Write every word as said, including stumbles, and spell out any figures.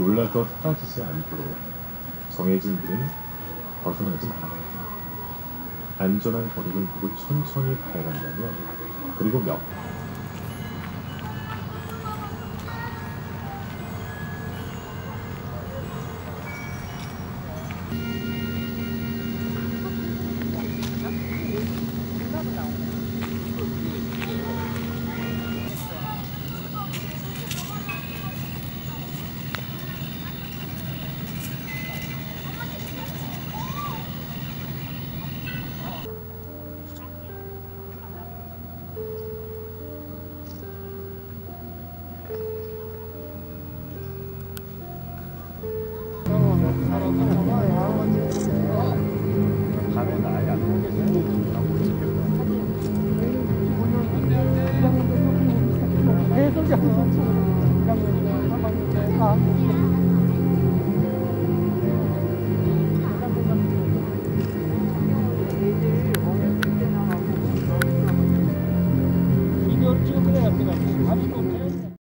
놀라서 사라지지 않도록 정해진 길은 벗어나지 말아라. 안전한 거리를 두고 천천히 달려간다면, 그리고 몇